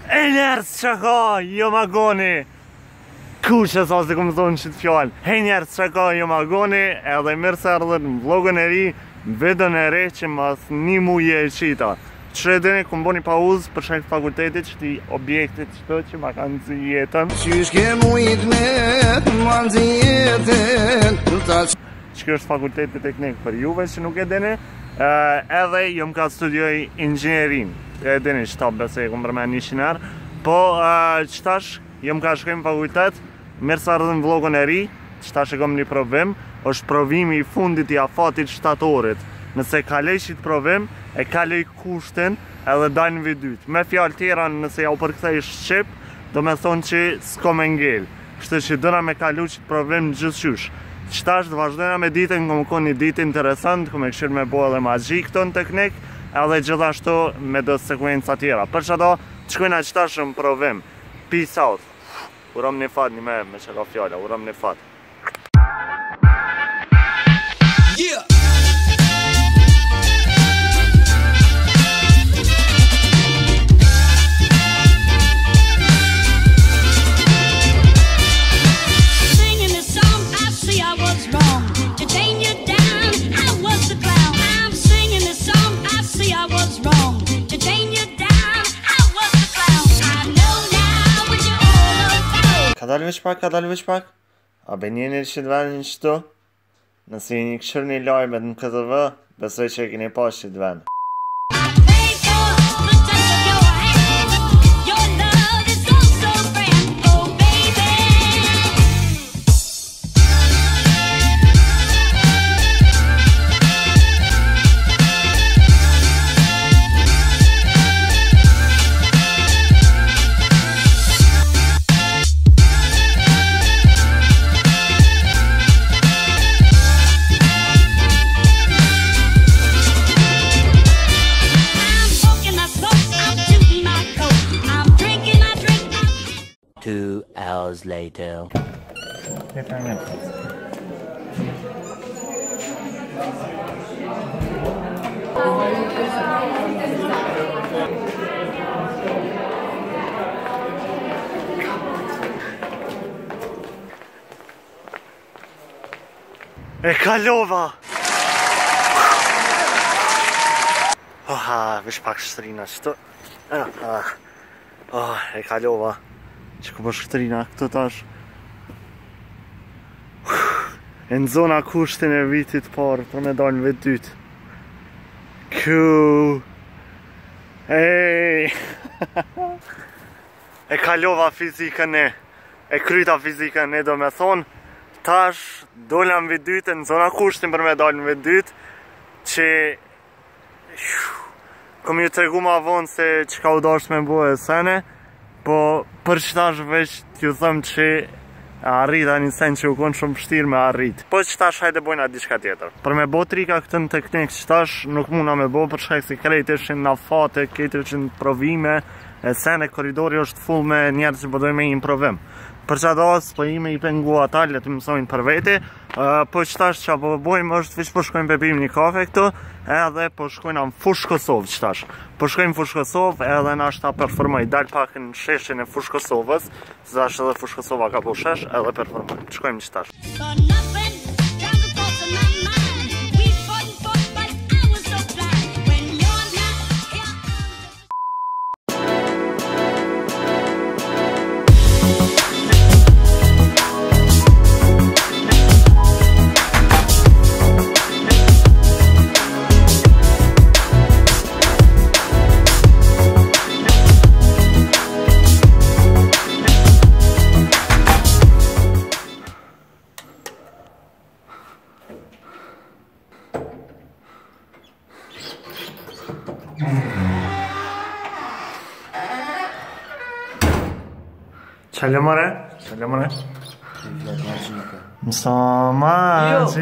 E njerës që ka, jo ma goni. Kushe sa se këmë thonë që të fjallë. Hej njerës që ka, jo ma goni. Edhe mirë se ardhët në vlogën e ri, në videon e re që mas një muje e qita. Që edheni këmë bo një pauzë për shek fakultetit që ti objektit qëto që ma kanë zi jetën. Qysh ke mujt me të manë zi jetën. Që kjo është fakultetit teknik për juve që nuk edheni. Edhe jom ka studioj inxhinierin. E dini që ta bese e këmë përmen 100 herë. Po qëtash jom ka shkojmë fakultet. Mirë sa ardhën vlogën e ri. Qëtash e kom një provim. është provimi i fundit i afatit shtatorit. Nëse kalej qit provim, e kalej kushtin edhe dajnë vit dytë. Me fjalë tjera nëse ja u përkthej shqip, do me thonë që s'ko me ngel. Kështu që dëna me kalu qit provim gjithqysh. Qëtash të vazhdojna me ditën, këmë kon një ditë interesant, këmë e këshirë me bo edhe magji këto në teknik, edhe gjithashtu me do sekuenca tjera. Për që do, të shkojna qëtash në provim. Peace out. Uram një fat, një me që ka fjalla, uram një fat. Yeah. Ka dalë veç pak? A be njeni që të venë një qëtu? Nëse i një këshër një lajmet në KTV, besoj që e keni pas që të venë. Hours later. E kalova! Vesh pak shtrina qëto. E kalova. Që ku po shtrina këto tash. E në zona kushtin e vitit parë për me dalë në vit dytë. Ej! E kalova fizikën e. E kryta fizikën e do me thonë. Tash dolla në vit dytë në zona kushtin për me dalë në vit dytë. Që kom ju të regu ma vonë se që ka u dasht me mbo e sene. Po për qëtash veç t'ju thëmë që arrita një sen që u konë shumë pështirë me arrit. Po qëtash hajde bojna diçka tjetër. Për me bo trika këtë në teknik qëtash nuk muna me bo për shkak se krejt ishin në fate, krejt ishin provime, e sene koridori është full me njerë që përdoj me i provim. Për që do s'pojime i pengu ata, le të mësojnë për veti, po qëtash që po bojmë është vish po shkojmë pepim një kafe këtu, edhe po shkojnë në Fush Kosovë qëtash. Po shkojmë Fush Kosovë edhe në ashta performoj, dalë pak në sheshin e Fush Kosovës, se ashtë edhe Fush Kosova ka po shesh edhe performoj, shkojmë qëtash. Qëllë mëre? Qëllë mëre? Mësa magjë.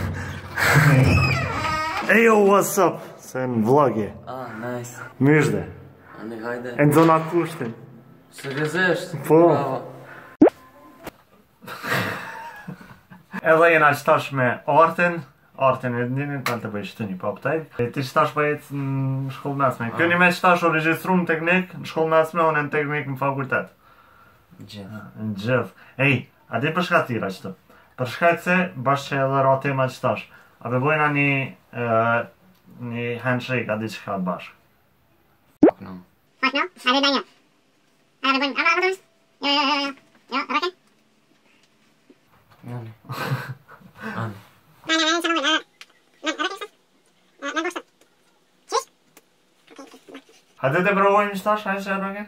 Ejo, what's up? Se në vlogje. Nice. Mishde. Andi hajde. E në zona kushtin. Seriozisht? Po. Edhe jena qëtash me artin, artin e dinin kanë të bëjsh të një poptaj. Ti që tash bëjt në shkollë mesme. Kjo një me që tash o regjistru në teknik, në shkollë mesme, unë në teknik në fakultet. Gjithë. Në gjithë. Ej, a di për shka tira qëtë? Për shkak se bashkë që edhe ra tema që tash. A be bojna një handshake, a di që ka bashkë. Fuck no. Fuck no? A di da një. A be bojnë, a be bojnë? Jo, rake? Njani. A di të provojmë që tash, a i që e rake?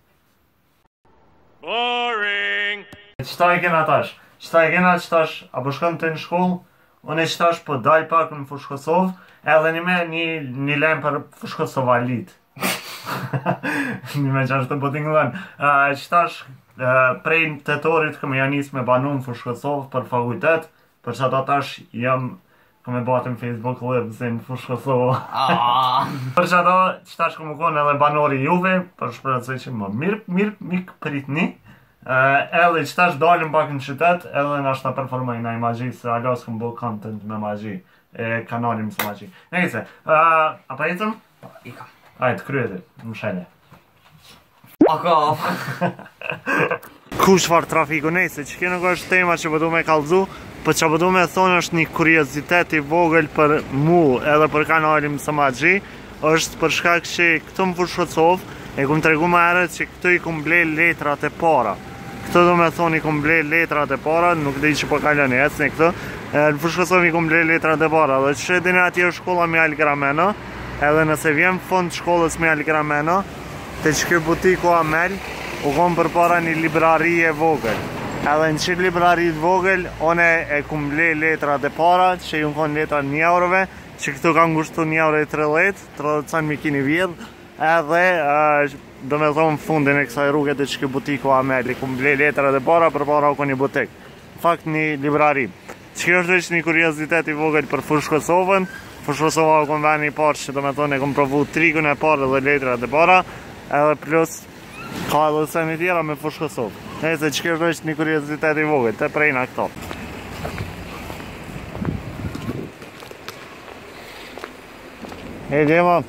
Boring! Qëta e kena tash? Qëta e kena që tash, apo shkëm të në shkollë, unë e që tash po daj pak në Fushë Kosovë, edhe një lem për Fushë Kosovalit. Një me që ashtë të botingëllën. Që tash, prej në tetorit këmë janis me banu në Fushë Kosovë për fakultet, për që ata tash jam këmë e batëm Facebook Live në Fushë Kosovë. Për që ata që tash këmë konë edhe banori juve, për shpërëtësoj që më mirë pritni, edhe që tash dalim pak në qytet, edhe në ashtë të performojnë në magji, se alas këmë bo content me magji, kanalim së magji. Nejse, apa jetëm? Ika. Ajtë, kryeti, më shene. Aka. Ku shfar trafiku nejse, që kjo nuk është tema që përdu me kalzu, për që përdu me thonë është një kuriozitet i vogël për mu edhe për kanalim së magji, është për shkak që këtu më Fushë Kosovë, e kumë tregu më herët që këtu i kumë ble letrat e para. Këtu do me thonë i kumë ble letrat e para, nuk di që po kalën e esni këtu. Në Fushë Kosovë i kumë ble letrat e para, dhe që dini ati është shkolla Mjall Grameno, edhe nëse vjen fond shkollës Mjall Grameno, të që kjo butiku Amel, u konë për para një librari e vogël. Edhe në që librari të vogël, one e kumë ble letrat e para, që ju në konë letrat 1 eurove, që këtu kanë ngushtu 1,30 €, 30 mi kini vjedh, edhe do me thonë fundin e kësaj rrugët e që kjo butiku Amel, i kumë ble letrat e para, për para u konë një butik. Fakt një librari. Që kjo është veç një kuriozitet i vogël për Fushë Kosovën. Fushë Kosova u konë veni i parë që do me thonë e kumë provu trigun e parë dhe letrat e para, edhe plus ka edhe semi tjera me Fushë Kosovë. Nëse që kjo është veç një kuriozitet i vogël, të prejna këto. Gjema.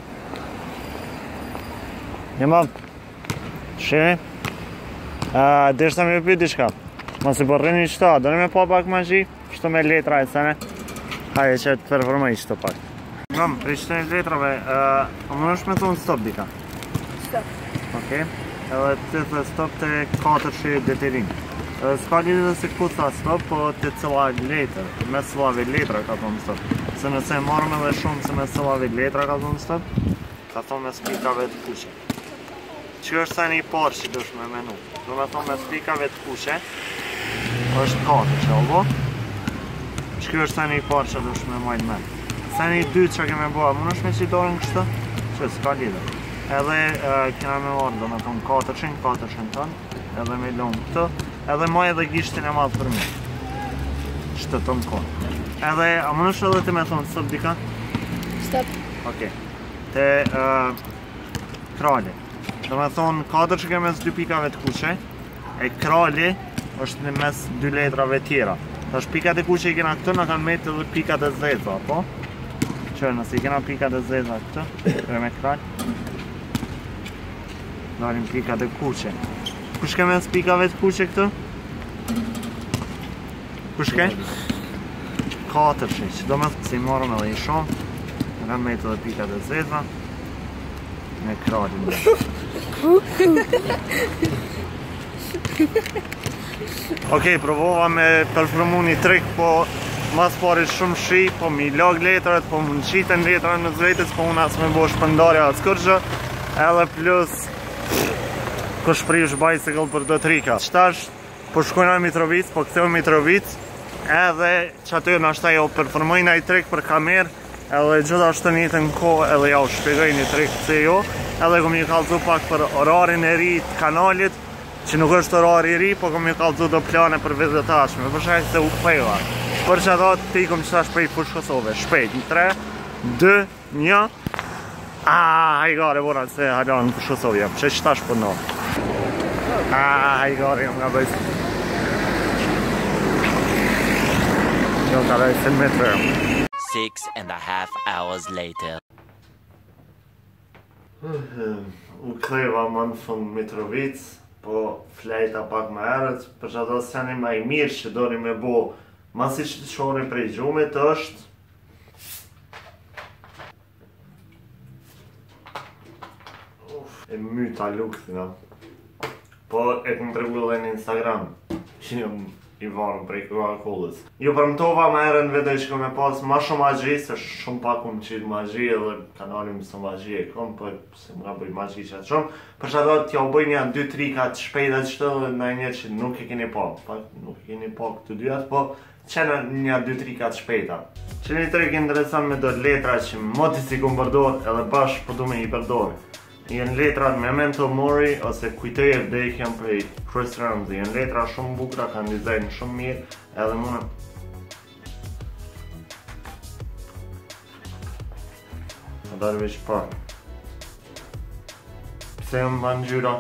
Gjema. Shemi. Deshta me pëjt diçka. Mos i përrini qëta, do në me pa pak magji, shto me letra e sene. Haje që të performaj qëto pak. Gjema, prej qëto një letrave, a më nësht me thonë stop dika? Stop. Okej. Edhe të dhe stop të 4 që deterin. S'ka lidhë dhe se ku tha stop, po të cila letër, me cillave letra ka thonë stop. Se nëse marrëm edhe shumë se me cillave letra ka thonë stop, ka thonë me spikave të kushe. Që është sani i parë që dush me menu. Do me thonë me spikave të kushe, është 4 që ogo. Që është sani i parë që dush me majnë men. Sani i dytë që keme bua, më nëshme që i dorën kështë, që s'ka lidhë. Edhe kena me marrë, do me thonë 400 tonë, edhe me lonë këtë, edhe maj edhe gishtin e madhë për mi. Që të tonë konë. Edhe, a më nëshme edhe ti me thonë stop dika? Stop. Okej. Te krali. Do me thonë 4 që ke mes 2 pikave të kushe, e krali është në mes 2 letrave tjera. Tash pikat e kushe i kena këtë, në kanë metë edhe pikat e zeza, po? Që nëse i kena pikat e zeza këtë, kërë me krali. Darim pikat e kushe. Kush ke mes pikave të kushe këtë? Kush ke? 4 që do me thonë si marrëm edhe i shumë, në kanë metë edhe pikat e zeza, me kralin dhe. Okej, provova me performu një trik, po mas pari shumë shi, po mi lag letrat, po më nëshiten letrat në zvetës, po unë asë me bo shpëndarja atë skërgjë, edhe plus ku shprish bicycle për do trika. Qëtash, po shkojna Mitrovic, po këtheo Mitrovic, edhe që aty në ashtaj jo performojnë i trik për kamerë, edhe gjithashtu një të në kohë edhe ja u shpjegoj një trik se jo, edhe kom një kalzu pak për orarin e ri të kanalit, që nuk është orari i ri, po kom një kalzu do plane për vizetashme, për shak se u pejva. Për që ato ti kom qëta shpejt Fushë Kosovë, shpejt, në 3, 2, 1, hajgare vora se halan në Fushë Kosovë jam, që qëta shpëno. Hajgare jam nga bëjtë. Jo kaloj se metro. 6.5 hours later. U ktheva man van Mitrovic, po flejta pak më herët, për që ato seni ma i mirë që doni me bo, masi që të shoni prej gjumit është e myta lukëtina. Po e këmë tregu dhe në Instagram, që jam i varëm prej Coca-Colës. Jo përmtova më herën vete që këmë e pas ma shumë magji, se shumë pak unë qitë magji edhe kanalin më së magji e kom, po se më nga bëj magji që atë shumë. Për që ato t'ja u bëj një 2-3 katë shpejta që të dhe në një që nuk e keni pa. Nuk e keni pa këtë dyat, po qenë një 2-3 katë shpejta. Që një tërë ke interesant me do letra që moti si kom përdor edhe bashkë po du me i përdor. Jenë letrat Memento Mori ose Kujtoje vdekjen prej Chris Ramsey. Jenë letra shumë bukra, kanë dizajn shumë mirë, edhe mune a darë veç pa. Pse jëmë ban gjyra?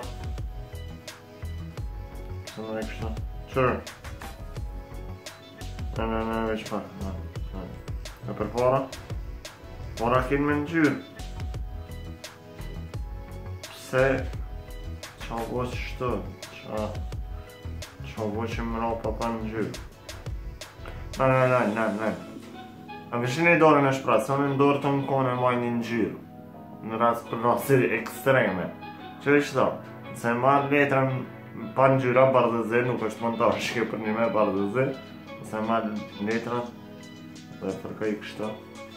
Pse në e kështu? Qërë? Ne, veç pa. E për para? Mora kinë me në gjyrë. Se qa vo që shtë, qa vo që më ra pa në gjyrë. Ne. A vëshin e dorën e shpratë, se unë në dorë të më kone majnë në gjyrë. Në rast për rastër ekstreme. Që e qëta, se marrë letrën pa në gjyra bardëze, nuk është montar shke për një me bardëze. Se marrë letrën dhe përkaj kështa.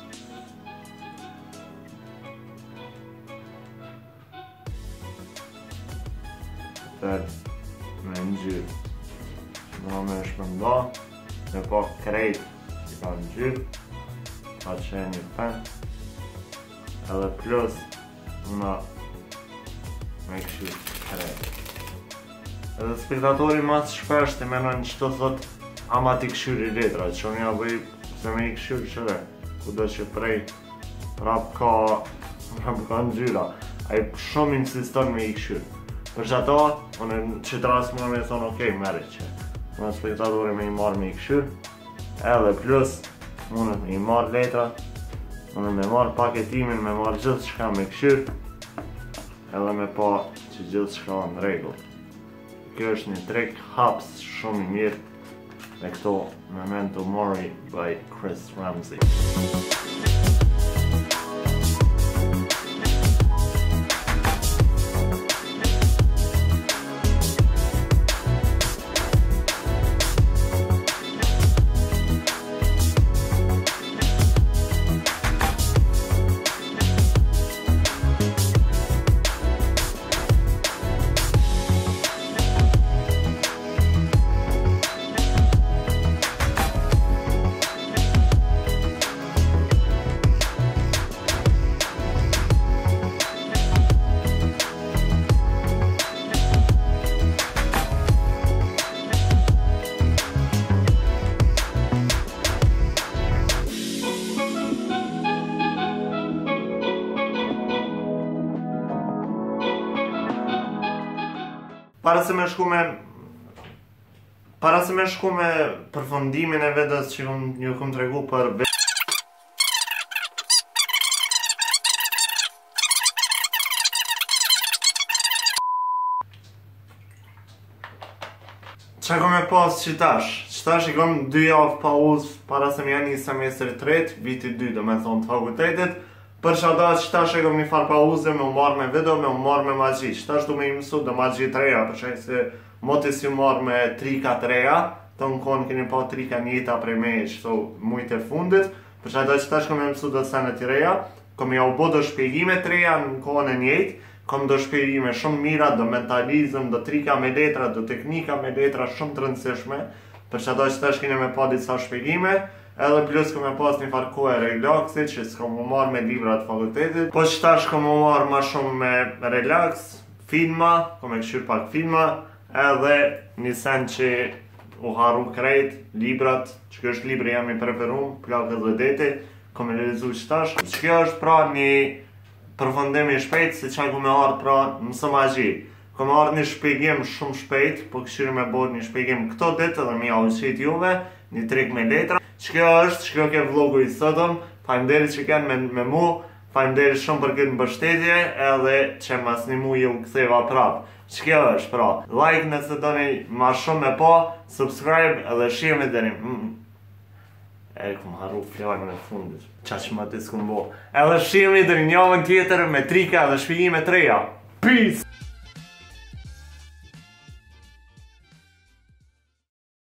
Me në gjyrë. Në me shpënda, me po krejt që ka në gjyrë, ka qenë një pen, edhe plus në me këshyrë krejt. Edhe spektatori mas shpesh të menojnë që të thot ama ti këshyri letra, që unë ja bëj se me i këshyrë qëre, ku do që prej prap ka në gjyra, a i shumë insiston me i këshyrë. Për që ato, unë që të rasë më me thonë okej, meri që në spektatori me i marrë me i këshyrë, edhe plus, unë me i marrë letra, unë me marrë paketimin, me marrë gjithë shka me këshyrë, edhe me pa që gjithë shka në regullë. Kjo është një trek haps shumë i mirë me këto Memento Mori by Chris Ramsey. Para se me shku me përfundimin e vedës që ju kom tregu për qa kom e pas që tash i kom 2 javë pauzë para se me janë një semestri 3, viti 2 do me thonë të fakultetit. Për që ata që tash e kom një farë pauze me u marrë me video, me u marrë me magji. Që tash du me i mësu dhe magji të reja, për që se motis ju marrë me trika të reja, të në konë keni pa trika njëta prej me që të mujtë e fundit. Për që ata që tash kom e mësu dhe senet të reja, kom ja u bo do shpjegime të reja në kohën e njëjtë, kom do shpjegime shumë mira, do mentalizm, do trika me letra, do teknika me letra shumë të rëndësishme. Për që ata që tash keni me pa disa shpjegime, edhe plus kom e pas një farë kohë e relaxit që s'kom më marrë me libra të fakultetit. Po që tash kom më marrë ma shumë me relax, filma, kom e këshyrë pak filma, edhe një sen që u haru krejt, librat, që kjo është libri jam i preferum, Plakët dhe deti, kom e realizu që tash. Që kjo është pra një përfundim i shpejt se çaj ku me ardhë pra mësë magji. Kom marrë një shpjegim shumë shpejt, po këshirë me bërë një shpjegim këto ditë edhe mi auqit juve, një trik me letra. Ç'kjo është, ç'kjo ke vlogu i sotëm, faleminderit që kanë me mu, faleminderit shumë për këtë mbështetje edhe që mas një muaj u ktheva prap. Ç'kjo është pra, like nëse doni ma shumë me po, subscribe edhe shihemi deri. Kom harru fjalën e fundit. Çaq më të s'kum bo. Edhe shihemi deri në javën tjetër me trika dhe shpjegime të reja. Peace!